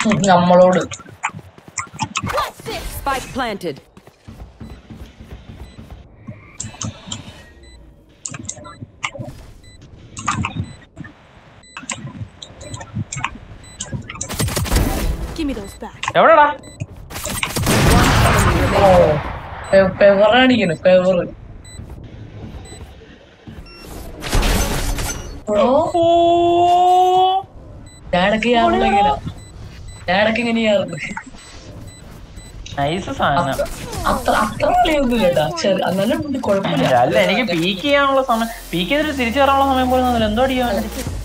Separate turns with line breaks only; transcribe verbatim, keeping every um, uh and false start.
നമ്മളോട്
Spike planted.
Give me those back.
എവിടെടാ?
ഓ പെവറാണിങ്ങനെ പെവർ. ഓ ഞാനൊക്കെ ചെയ്യാറുള്ള ഇങ്ങനെ ഞാനൊക്കെ ഇങ്ങനെ ചെയ്യാറുണ്ട്.
നൈസ് സാധനം.
അത്ര അത്ര കളിയൊന്നും കേട്ടാ ചെറിയ അങ്ങനെ കുഴപ്പമില്ല.
അല്ല എനിക്ക് പീക്ക് ചെയ്യാനുള്ള സമയം, പീക്ക് ചെയ്തിട്ട് തിരിച്ചു കയറാനുള്ള സമയം പോലും എന്തോ അടിക്കാൻ